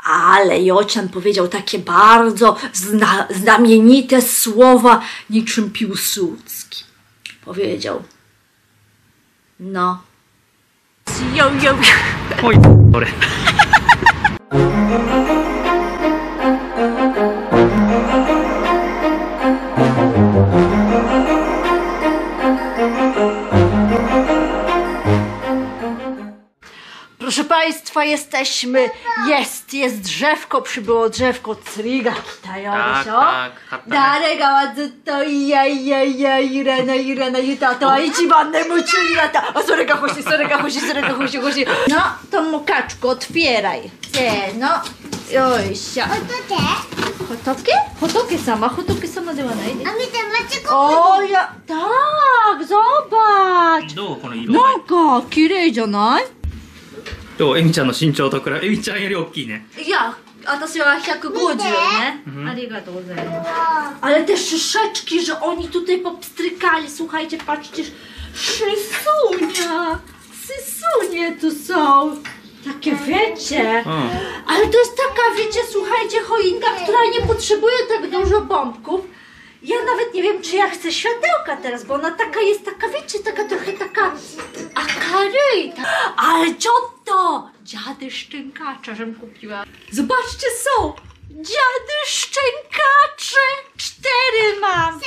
Ale Jocian powiedział takie bardzo znamienite słowa, niczym Piłsudski. Powiedział: no. Yo, yo. Oj, sorry. Proszę Państwa, jesteśmy, jest drzewko, przybyło drzewko, Cryga kitają się. Darega wa zutto Irena yutato ichiban nemuchu nata. A sorega hoshi. No, to mukaczku, otwieraj. No, jojsia. Hotoke sama de wa nai. O, ja, tak, zobacz. Nanka, kirei janai? どうエミちゃんの身長と比べエミちゃんより大きいね。 いや、私は150 nie? Aりがとうございます。Ale te szyszeczki, że oni tutaj popstrykali, słuchajcie, patrzcie, sysunie tu są. Takie wiecie. Ale to jest taka, wiecie, słuchajcie, choinka, która nie potrzebuje tak dużo bombków. Ja nawet nie wiem, czy ja chcę światełka teraz, bo ona taka jest, taka, wiecie, taka trochę taka akaryjta. Ale co to? Dziady szczękacze, żem kupiła. Zobaczcie, są dziady szczękacze. 4 mam.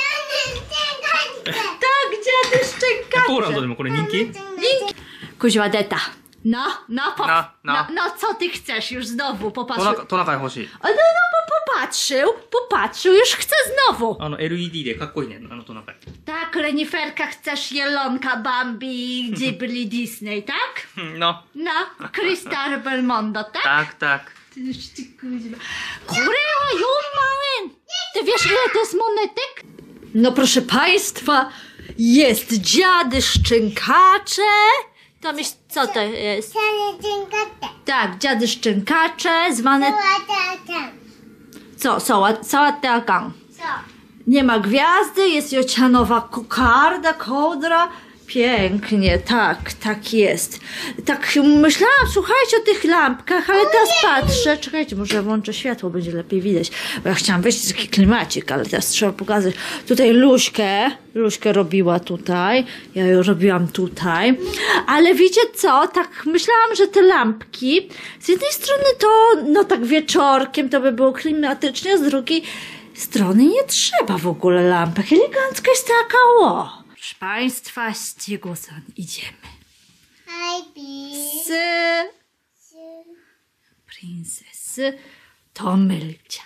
Tak, dziady szczękacze. ポーランドでもこれ人気？ Kuźwa deta. No, co ty chcesz już znowu? Popatrz. トナカイ欲しい。 No, popatrzył, już chce znowu. LED でかっこいいね、トナカイ。 Tak, Reniferka, chcesz Jelonka, Bambi, Ghibli, Disney, tak? No. No, Crystal Belmondo, tak? Tak. Korea, Jurmałem! Ty wiesz, ile to jest monetek? No proszę Państwa, jest dziady szczękacze. Tam jest, co to jest? Tak, dziady szczękacze, zwane... Co? Sałatakan. Nie ma gwiazdy, jest jocianowa kokarda, kołdra. Pięknie, tak jest. Tak myślałam, słuchajcie, o tych lampkach, ale teraz patrzę. Czekajcie, może włączę światło, będzie lepiej widać. Bo ja chciałam wejść taki klimacik, ale teraz trzeba pokazać. Tutaj Luśkę robiła tutaj. Ja ją robiłam tutaj. Ale wiecie co? Tak myślałam, że te lampki, z jednej strony to, no tak wieczorkiem to by było klimatycznie, z drugiej strony nie trzeba w ogóle lampek. Elegancka jest taka, Proszę Państwa, Ścigu-san, idziemy. Princesy to Mylcia.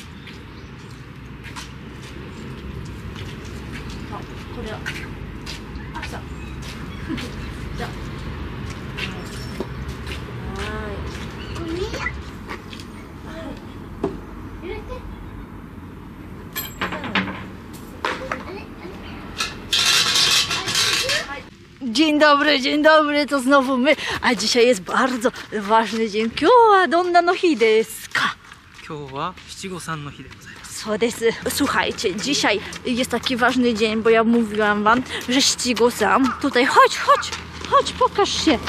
Dzień dobry, to znowu my, a dzisiaj jest bardzo ważny dzień. Kyowa donna no hi desu ka? Kyowa Ścigu-san no hi de gozaimasu. So desu. Słuchajcie, dzisiaj jest taki ważny dzień, bo ja mówiłam wam, że Ścigu-san, tutaj chodź, pokaż się.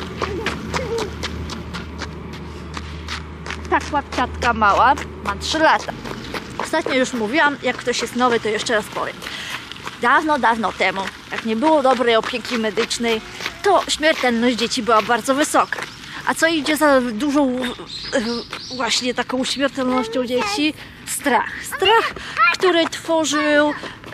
Ta kłapciatka mała ma 3 lata. Ostatnio już mówiłam, jak ktoś jest nowy, to jeszcze raz powiem. Dawno temu, jak nie było dobrej opieki medycznej, to śmiertelność dzieci była bardzo wysoka. A co idzie za dużą właśnie taką śmiertelnością dzieci? Strach, który tworzył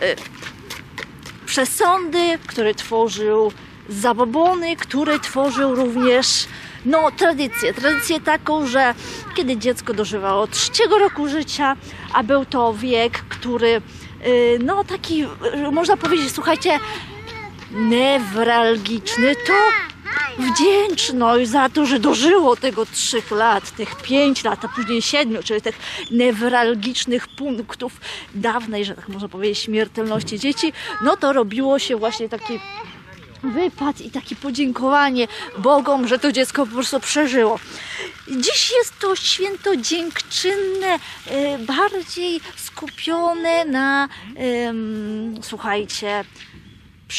przesądy, który tworzył zabobony, który tworzył również tradycję taką, że kiedy dziecko dożywało 3 roku życia, a był to wiek, który taki, można powiedzieć, słuchajcie, newralgiczny, to wdzięczność za to, że dożyło tego 3 lat, tych 5 lat, a później 7, czyli tych newralgicznych punktów dawnej, że tak można powiedzieć, śmiertelności dzieci, to robiło się właśnie taki wypad i takie podziękowanie Bogom, że to dziecko po prostu przeżyło. Dziś jest to święto dziękczynne, bardziej skupione na, słuchajcie,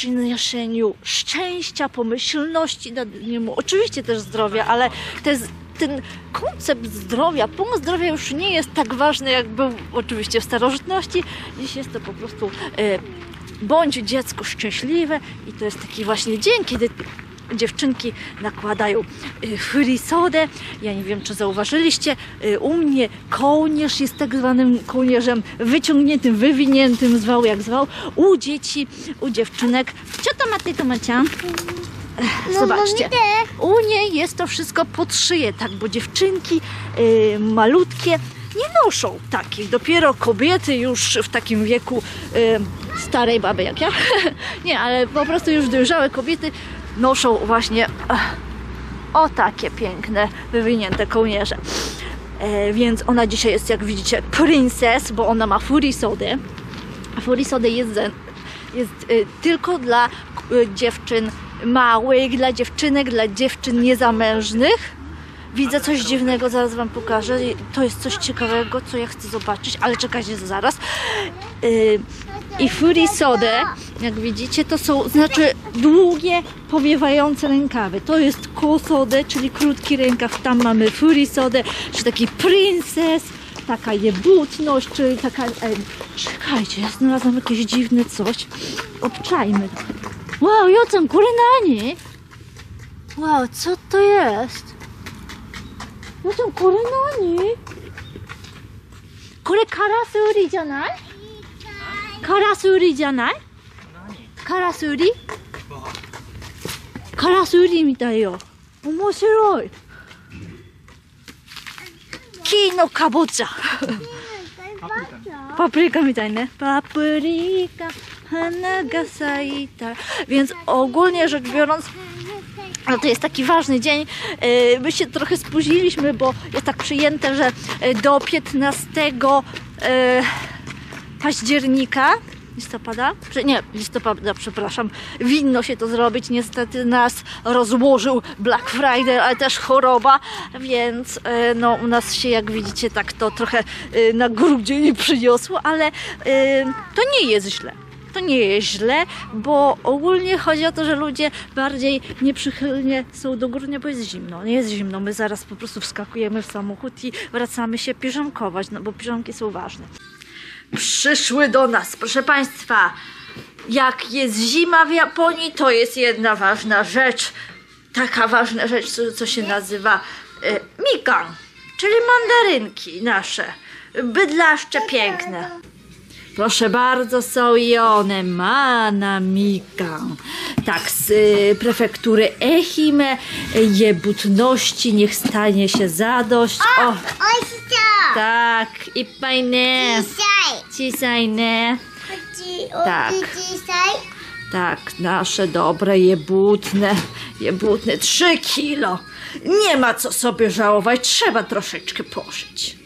przyniesieniu szczęścia, pomyślności nad niemu, oczywiście też zdrowia, ale te ten koncept zdrowia, punkt zdrowia już nie jest tak ważny, jak był oczywiście w starożytności. Dziś jest to po prostu bądź dziecko szczęśliwe i to jest taki właśnie dzień, kiedy dziewczynki nakładają furisodę. Ja nie wiem, czy zauważyliście, u mnie kołnierz jest tak zwanym kołnierzem wyciągniętym, wywiniętym, zwał jak zwał. U dzieci, u dziewczynek. Co to ma ty, to Macia? Zobaczcie, u niej jest to wszystko pod szyję, tak, bo dziewczynki malutkie nie noszą takich. Dopiero kobiety już w takim wieku starej baby jak ja, nie, ale po prostu już dojrzałe kobiety noszą właśnie o takie piękne, wywinięte kołnierze. Więc ona dzisiaj jest, jak widzicie, princess, bo ona ma furisodę. Furisodę jest tylko dla dziewczyn małych, dla dziewczynek, dla dziewczyn niezamężnych. Widzę coś dziwnego, zaraz wam pokażę. To jest coś ciekawego, co ja chcę zobaczyć, ale czekajcie zaraz. I furisodę, jak widzicie, to są, znaczy długie, powiewające rękawy. To jest kosodę, czyli krótki rękaw. Tam mamy furisodę, czy taki princess, taka jebutność, czyli taka... czekajcie, ja znalazłam jakieś dziwne coś. Obczajmy. Wow, Jocan, kurenani! Wow, co to jest? Jocan, kurenani! Kore karasuri janai? Karasuri janai? Karasuri? Karasuri mitai yo. Omoshiroi. Ki no kabocha. Papryka mitai ne. Papryka, hana ga saita. Więc ogólnie rzecz biorąc, no to jest taki ważny dzień. My się trochę spóźniliśmy, bo jest tak przyjęte, że do 15 października, listopada, przepraszam, winno się to zrobić. Niestety nas rozłożył Black Friday, ale też choroba, więc no u nas się, jak widzicie, tak to trochę na grudzień przyniosło, ale to nie jest źle. To nie jest źle, bo ogólnie chodzi o to, że ludzie bardziej nieprzychylnie są do grudnia, bo jest zimno. Nie jest zimno, my zaraz po prostu wskakujemy w samochód i wracamy się piżamkować, no bo piżamki są ważne. Przyszły do nas, proszę Państwa, jak jest zima w Japonii, to jest jedna ważna rzecz, taka ważna rzecz, co się nazywa mikan, czyli mandarynki nasze, bydlaszcze piękne. Proszę bardzo, są i one, mana mikan. Tak, z prefektury Ehime, jebutności, niech stanie się zadość. O, tak, i fajne. Cisaj ne. Tak. Tak, nasze dobre jebutne 3 kilo. Nie ma co sobie żałować, trzeba troszeczkę pożyć.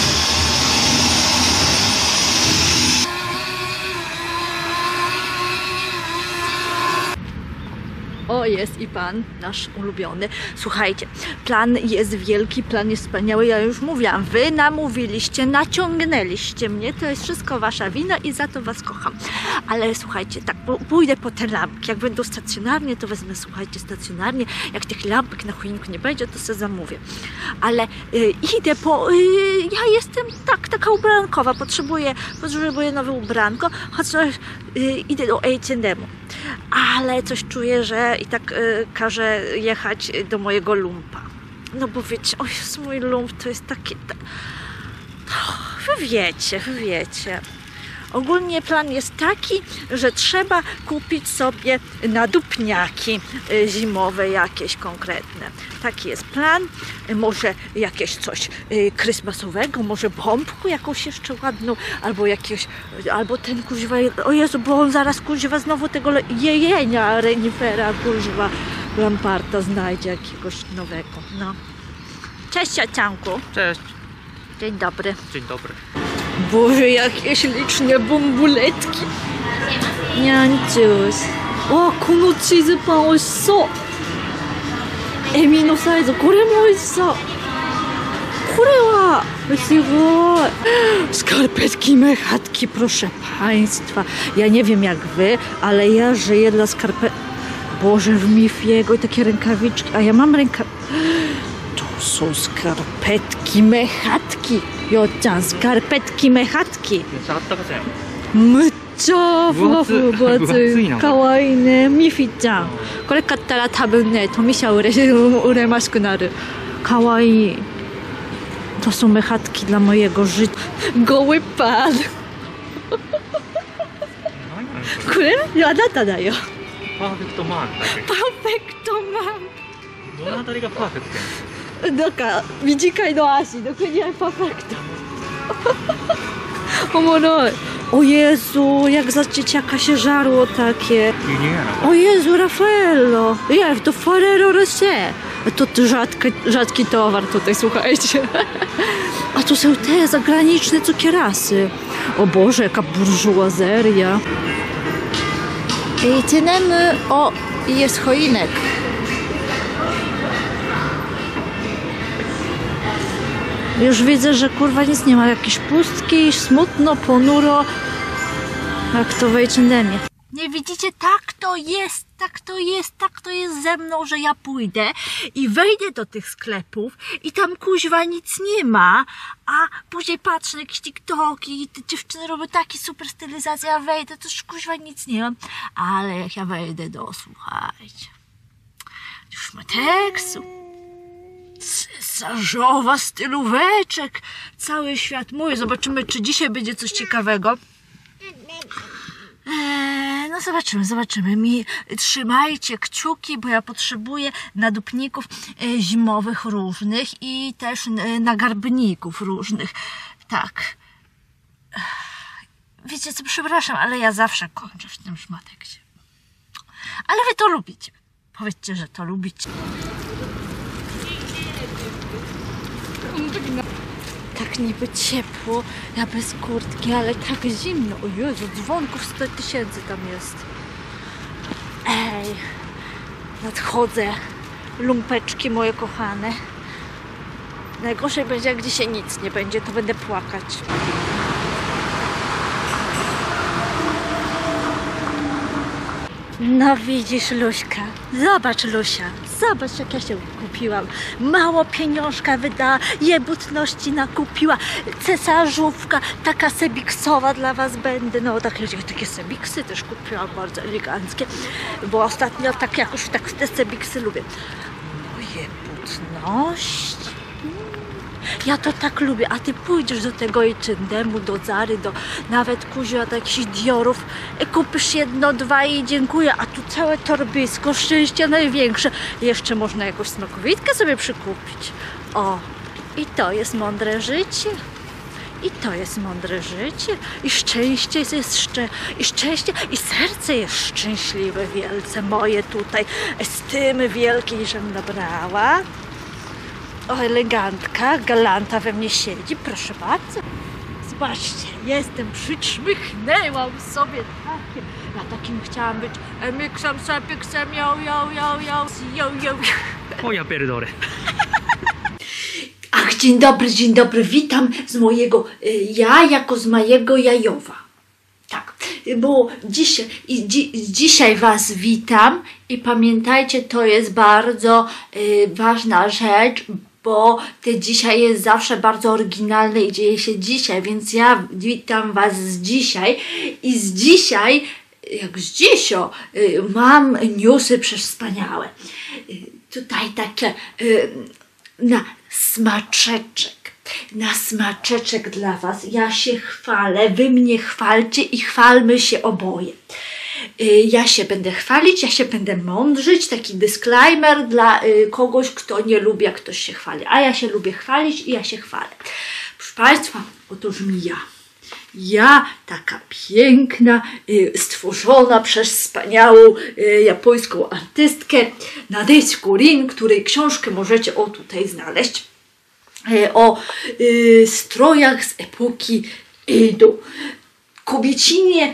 O, jest i pan, nasz ulubiony. Słuchajcie, plan jest wielki, plan jest wspaniały. Ja już mówiłam, wy namówiliście, naciągnęliście mnie. To jest wszystko wasza wina i za to was kocham. Ale słuchajcie, tak, pójdę po te lampki. Jak będą stacjonarnie, to wezmę, słuchajcie, stacjonarnie. Jak tych lampek na choinku nie będzie, to sobie zamówię. Ale idę po... ja jestem taka ubrankowa. Potrzebuję nowe ubranko. Chociaż idę do H&M-u. Ale coś czuję, że i tak każę jechać do mojego lumpa. No bo wiecie, oj, mój lump to jest taki... Wy wiecie. Ogólnie plan jest taki, że trzeba kupić sobie nadupniaki zimowe jakieś konkretne. Taki jest plan. Może jakieś coś krysmasowego, może bombku jakąś jeszcze ładną, albo ten kuźwa, o Jezu, bo on zaraz kuźwa znowu tego jejenia renifera kuźwa Lamparta znajdzie jakiegoś nowego. No. Cześć, ciacianku. Cześć. Dzień dobry. Dzień dobry. Boże, jakieś liczne bumbuletki. Nianciuś. O, このチーズパン美味しそう。エビのサイズ、これも美味しそう。これはすごい。Skarpetki mechatki, proszę Państwa. Ja nie wiem jak wy, ale ja żyję dla skarpet. Boże, w Mifiego i takie rękawiczki. A ja mam rękawiczki. To są skarpetki mechatki. Jo-chan, skarpetki mechatki. めっちゃあったかそうやん。 むっちゃふわふわ分厚分厚いない。かわいいね。ミフィちゃん。これ買ったら多分ね、トミシャ売れましくなる。かわいい。To są mechatki dla mojego życia. Goły pan. 何やねんそれ。 これあなただよ。 パーフェクトマンだっけ。 パーフェクトマどのあたりがパーフェクトやねん。 ン。なんか短いの足の国はパーフェクト。おもろい。O Jezu, jak za dzieciaka się żarło takie. 輸入やな。 O Jezu, Raffaello. Nie, to Ferrero Rocher. To rzadki towar tutaj, słuchajcie. A tu są te zagraniczne cukierasy. O Boże, jaka burżuazeria. I tynemy... O, i jest choinek. Już widzę, że kurwa nic nie ma. Jakieś pustki, smutno, ponuro. Jak to w H&M-ie. Nie widzicie? Tak to jest, tak to jest, tak to jest ze mną, że ja pójdę i wejdę do tych sklepów i tam kuźwa nic nie ma, a później patrzę na jakieś TikToki i te dziewczyny robią takie super stylizacje, ja wejdę, to już kuźwa nic nie mam, ale jak ja wejdę do, słuchajcie, już ma tekstu. Cesarzowa stylóweczek. Cały świat mój. Zobaczymy, czy dzisiaj będzie coś ciekawego. No zobaczymy. Trzymajcie kciuki, bo ja potrzebuję nadupników zimowych różnych i też nagarbników różnych. Tak. Wiecie co, przepraszam, ale ja zawsze kończę w tym szmatekcie. Ale wy to lubicie. Powiedzcie, że to lubicie. Tak niby ciepło, ja bez kurtki, ale tak zimno. O Jezu, dzwonków 100 000 tam jest. Ej, nadchodzę. Lumpeczki moje kochane. Najgorzej będzie, jak dzisiaj nic nie będzie, to będę płakać. No widzisz, Luśka, zobacz, Lusia, zobacz, jak ja się kupiłam. Mało pieniążka wydała, jebutności nakupiła, cesarzówka, taka sebiksowa dla was będę. No takie sebiksy też kupiłam, bardzo eleganckie, bo ostatnio tak jakoś tak te sebiksy lubię. Jebutność. Ja to tak lubię, a ty pójdziesz do tego H&M-u, do Zary, do nawet kuziła do jakichś Diorów, kupisz jedno, dwa i dziękuję, a tu całe torbisko, szczęście największe. Jeszcze można jakąś smakowitkę sobie przykupić. O, i to jest mądre życie. I to jest mądre życie. I szczęście jest i serce jest szczęśliwe wielce moje tutaj. Estymy wielkiej, żem nabrała. O, elegantka, galanta we mnie siedzi, proszę bardzo. Zobaczcie, jestem, przyćmychnęłam sobie takie. Ja takim chciałam być emiksem, sepiksem, yo. O ja pierdolę. Ach, dzień dobry, witam z mojego, jako z mojego Jajowa. Tak, bo dzisiaj was witam i pamiętajcie, to jest bardzo ważna rzecz, bo te dzisiaj jest zawsze bardzo oryginalne i dzieje się dzisiaj, więc ja witam was z dzisiaj i z dzisiaj, jak z dzisio, mam newsy przewspaniałe. Tutaj takie na smaczeczek dla was. Ja się chwalę, wy mnie chwalcie i chwalmy się oboje. Ja się będę chwalić, ja się będę mądrzyć, taki disclaimer dla kogoś, kto nie lubi, jak ktoś się chwali. A ja się lubię chwalić i ja się chwalę. Proszę Państwa, otóż ja taka piękna, stworzona przez wspaniałą japońską artystkę Nadesiku Rin, której książkę możecie tutaj znaleźć, o strojach z epoki Edo. Kobiecinie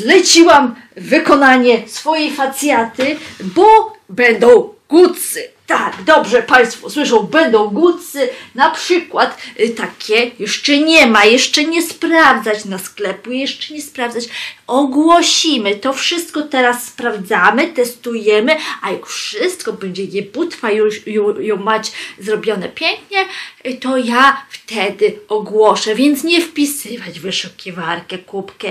zleciłam wykonanie swojej facjaty, bo będą kucy. Tak, dobrze Państwo słyszą, będą gutsy, na przykład takie jeszcze nie ma, jeszcze nie sprawdzać na sklepu, jeszcze nie sprawdzać, ogłosimy, to wszystko teraz sprawdzamy, testujemy, a jak wszystko będzie jebutwa, już ją mać zrobione pięknie, to ja wtedy ogłoszę, więc nie wpisywać w wyszukiwarkę kubkę,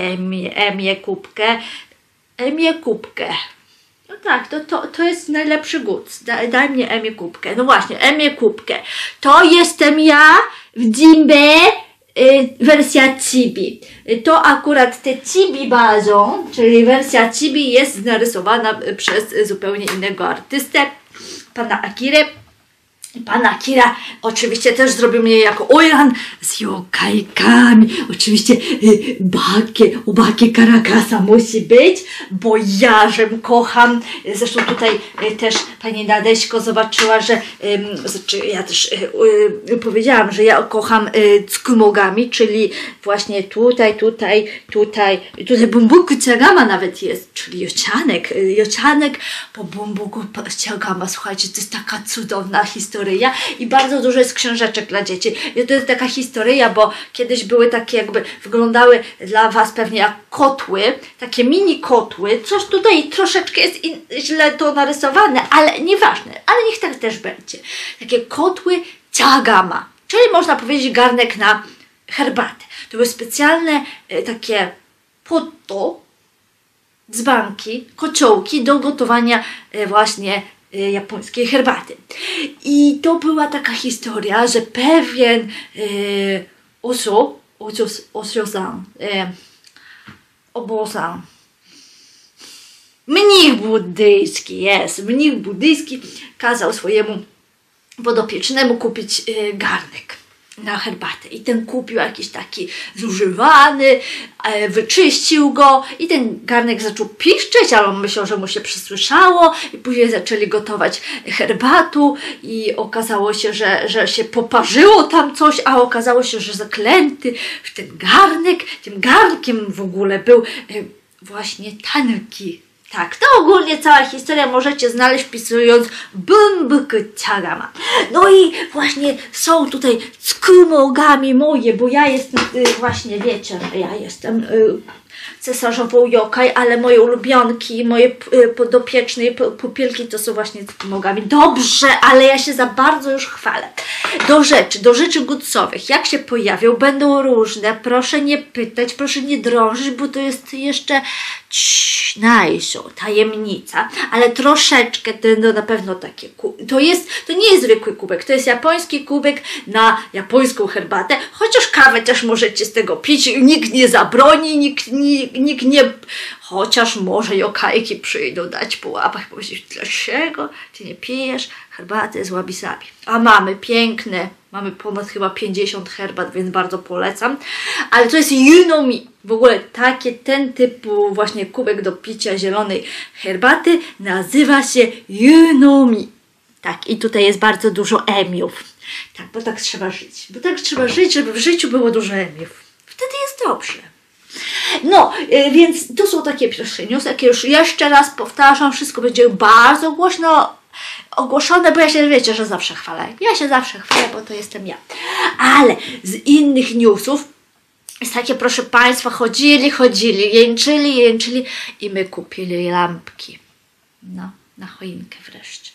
Emię kubkę. No tak, to jest najlepszy guts. Daj mnie Emię kubkę. No właśnie, Emię kubkę. To jestem ja w Jimbe wersja Chibi. To akurat te Chibi bazą, czyli wersja Chibi jest narysowana przez zupełnie innego artystę, pana Akirę. Pan Akira oczywiście też zrobił mnie jako Oiran z jokajkami. Oczywiście Obake Karakasa musi być, bo ja kocham. Zresztą tutaj też pani Nadeśko zobaczyła, że ja też powiedziałam, że ja kocham tsukumogami, czyli właśnie tutaj bumbuku ciagama nawet jest, czyli jocianek po bumbuku ciagama. Słuchajcie, to jest taka cudowna historia i bardzo dużo jest książeczek dla dzieci. I to jest taka historia, bo kiedyś były takie jakby, wyglądały dla Was pewnie jak kotły, takie mini kotły, coś tutaj troszeczkę jest źle to narysowane, ale nieważne, ale niech tak też będzie. Takie kotły ciagama, czyli można powiedzieć garnek na herbatę. To były specjalne takie potto, dzbanki, kociołki do gotowania właśnie japońskiej herbaty. I to była taka historia, że pewien obosan, mnich buddyjski kazał swojemu podopiecznemu kupić garnek na herbatę i ten kupił jakiś taki zużywany, wyczyścił go i ten garnek zaczął piszczeć, ale on myślał, że mu się przysłyszało i później zaczęli gotować herbatę i okazało się, że się poparzyło tam coś, a okazało się, że zaklęty w ten garnek, tym garnkiem w ogóle był właśnie tanki. Tak, to ogólnie cała historia możecie znaleźć wpisując bumbuku ciagama. No i właśnie są tutaj tsukumogami moje, bo ja jestem, właśnie wiecie, że ja jestem cesarzową yokai, ale moje ulubionki, moje podopieczne pupilki to są właśnie tsukumogami. Dobrze, ale ja się za bardzo już chwalę. Do rzeczy gutsowych. Jak się pojawią, będą różne. Proszę nie pytać, proszę nie drążyć, bo to jest jeszcze tajemnica, ale troszeczkę to na pewno takie. To nie jest zwykły kubek, to jest japoński kubek na japońską herbatę, chociaż kawę też możecie z tego pić, nikt nie zabroni, nikt nie, chociaż może jokajki przyjdą dać po łapach, powiedzieć, dlaczego ty nie pijesz herbaty z wabi-sabi. A mamy piękne, mamy ponad chyba 50 herbat, więc bardzo polecam. Ale to jest Yunomi. W ogóle ten typu właśnie kubek do picia zielonej herbaty nazywa się Yunomi. Tak, i tutaj jest bardzo dużo emiów. Tak, bo tak trzeba żyć. Bo tak trzeba żyć, żeby w życiu było dużo emiów. Wtedy jest dobrze. No, więc to są takie pierwsze news, jakie już jeszcze raz powtarzam, wszystko będzie bardzo głośno ogłoszone, bo ja się, wiecie, że zawsze chwalę. Ja się zawsze chwalę, bo to jestem ja. Ale z innych newsów jest takie, proszę Państwa, chodzili, jęczyli i my kupili lampki. No, na choinkę wreszcie.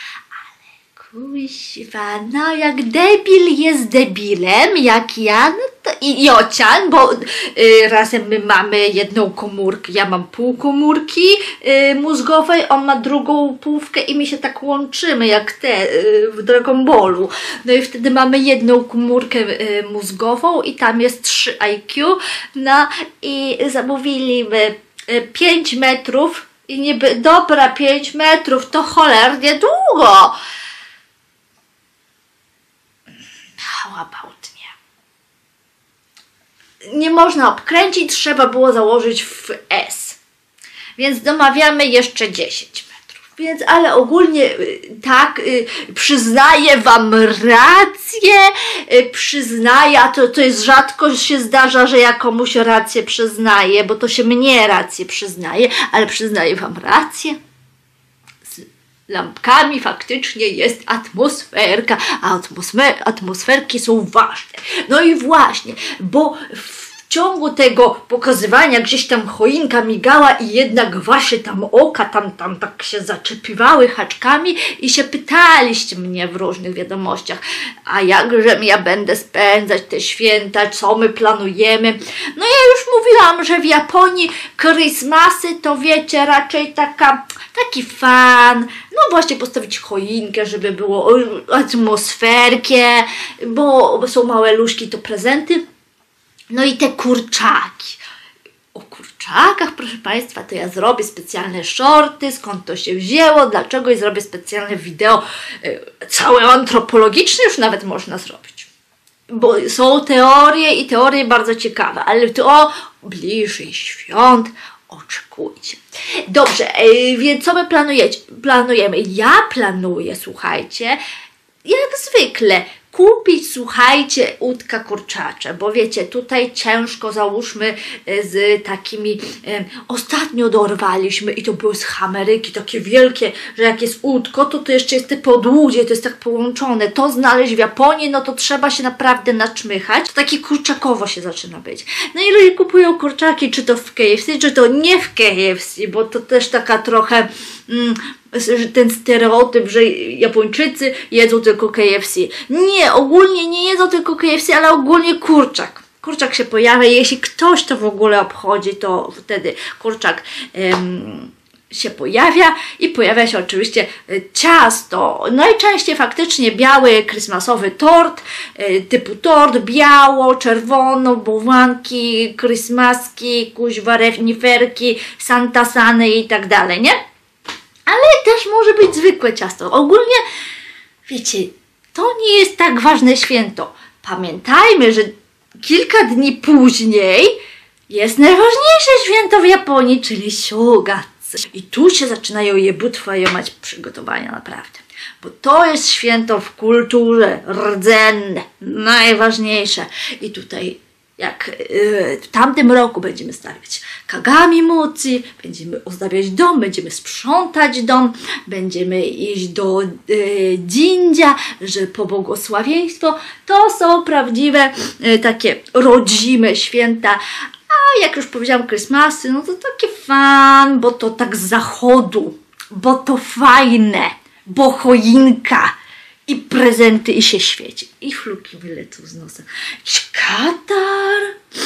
Kuźwa, no jak debil jest debilem, jak ja, no to i Jocian, bo razem my mamy jedną komórkę, ja mam pół komórki mózgowej, on ma drugą półkę i my się tak łączymy jak w Dragon Ballu. No i wtedy mamy jedną komórkę mózgową i tam jest 3 IQ, no i zamówiliśmy 5 metrów i niby, dobra, 5 metrów to cholernie długo. How about nie można obkręcić, trzeba było założyć w S. Więc domawiamy jeszcze 10 metrów. Więc, ale ogólnie tak, przyznaję Wam rację, przyznaję, a to jest rzadko się zdarza, że ja komuś rację przyznaję, bo to się mnie rację przyznaje, ale przyznaję Wam rację. lampkami faktycznie jest atmosferka, a atmosferki są ważne. No i właśnie, bo w ciągu tego pokazywania gdzieś tam choinka migała i jednak wasze tam oka tam tak się zaczepiwały haczkami i się pytaliście mnie w różnych wiadomościach, a jakże ja będę spędzać te święta, co my planujemy. No ja już mówiłam, że w Japonii Christmasy to wiecie, raczej taki fan, no właśnie postawić choinkę, żeby było atmosferkę, bo są małe luszki, to prezenty. No i te kurczaki. O kurczakach, proszę Państwa, to ja zrobię specjalne shorty, skąd to się wzięło, dlaczego, i zrobię specjalne wideo, całe antropologiczne już nawet można zrobić. Bo są teorie i teorie bardzo ciekawe, ale to bliżej świąt oczekujcie. Dobrze, więc co my planujemy? Ja planuję, słuchajcie, jak zwykle, kupić, słuchajcie, udka kurczacze, bo wiecie, tutaj ciężko, załóżmy, z takimi, ostatnio dorwaliśmy i to były z Ameryki, takie wielkie, że jak jest udko, to jeszcze jest te podłudzie, to jest tak połączone, to znaleźć w Japonii, no to trzeba się naprawdę naczmychać, to takie kurczakowo się zaczyna być. No i ludzie kupują kurczaki, czy to w KFC, czy to nie w KFC, bo to też taka trochę ten stereotyp, że Japończycy jedzą tylko KFC. Nie, ogólnie nie jedzą tylko KFC, ale ogólnie kurczak. Kurczak się pojawia i jeśli ktoś to w ogóle obchodzi, to wtedy kurczak się pojawia i pojawia się oczywiście ciasto. Najczęściej faktycznie biały, christmasowy tort, typu tort biało, czerwono, bałwanki, christmaski, kuźwa, reniferki, santasany i tak dalej, nie? Ale też może być zwykłe ciasto. Ogólnie, wiecie, to nie jest tak ważne święto. Pamiętajmy, że kilka dni później jest najważniejsze święto w Japonii, czyli Shogatsu. I tu się zaczynają jebutwa jomać przygotowania, naprawdę. Bo to jest święto w kulturze rdzenne, najważniejsze. I tutaj, jak w tamtym roku będziemy stawiać kagami mochi, będziemy ozdabiać dom, będziemy sprzątać dom, będziemy iść do dzindzia, że po błogosławieństwo. To są prawdziwe takie rodzime święta. A jak już powiedziałam, Christmasy, no to takie fan, bo to tak z zachodu, bo to fajne, bo choinka i prezenty i się świeci. I fluki wylecą z nosa. Jakiś katar.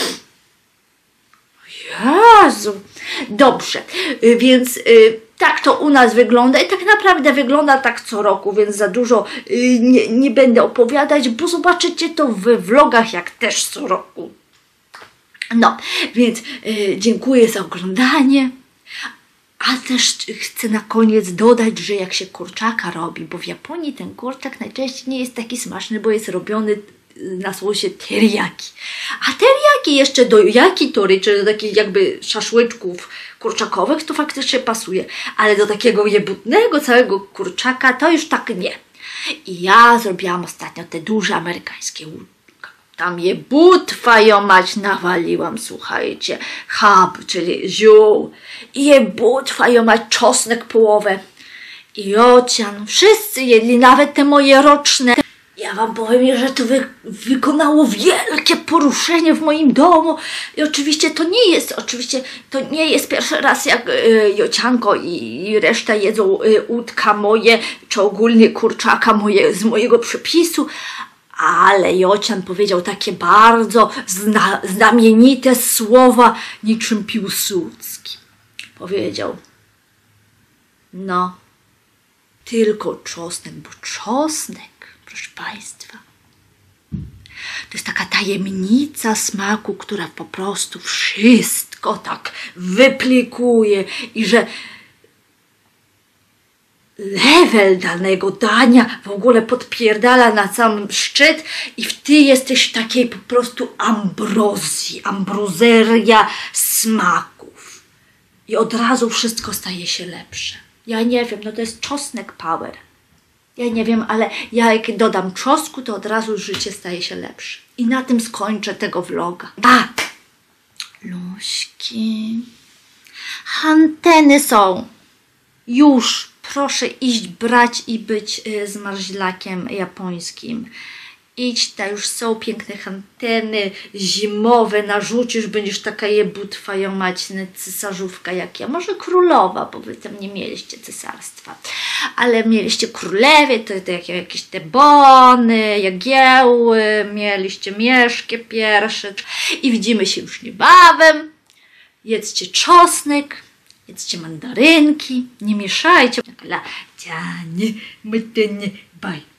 Jezu. Dobrze, więc tak to u nas wygląda i tak naprawdę wygląda tak co roku, więc za dużo nie będę opowiadać, bo zobaczycie to we vlogach jak też co roku. No, więc dziękuję za oglądanie. A też chcę na koniec dodać, że jak się kurczaka robi, bo w Japonii ten kurczak najczęściej nie jest taki smaczny, bo jest robiony na sosie teriyaki. A teriyaki jeszcze do yakitori, czyli do takich jakby szaszłyczków kurczakowych, to faktycznie pasuje. Ale do takiego jebutnego całego kurczaka to już tak nie. I ja zrobiłam ostatnio te duże amerykańskie łódki. Tam jebutwa ją mać nawaliłam, słuchajcie. Hab, czyli ziół. I jebutwa ją mać, czosnek połowę. I ocian. Wszyscy jedli, nawet te moje roczne. Ja wam powiem, że to wykonało wielkie poruszenie w moim domu. I oczywiście to nie jest pierwszy raz, jak Jocianko i reszta jedzą udka moje, czy ogólnie kurczaka z mojego przepisu. Ale Jocian powiedział takie bardzo znamienite słowa, niczym Piłsudski. Powiedział, no, tylko czosnek, bo czosnek, proszę Państwa, to jest taka tajemnica smaku, która po prostu wszystko tak wyplikuje i że level danego dania w ogóle podpierdala na sam szczyt i ty jesteś w takiej po prostu ambrozji, ambrozeria smaków. I od razu wszystko staje się lepsze. Ja nie wiem, no to jest czosnek power. Ja nie wiem, ale ja jak dodam czosnku, to od razu życie staje się lepsze. I na tym skończę tego vloga. Luśki. Anteny są. już proszę iść brać i być z marzlakiem japońskim. Idź, już są piękne anteny zimowe, narzucisz, będziesz taka jebutwa, maćny cesarzówka jak ja. Może królowa, bo wy tam nie mieliście cesarstwa. Ale mieliście królewie, to jakieś te bony, jagiełły, mieliście Mieszkie pierwsze. I widzimy się już niebawem. Jedzcie czosnek, jedzcie mandarynki, nie mieszajcie. Bye.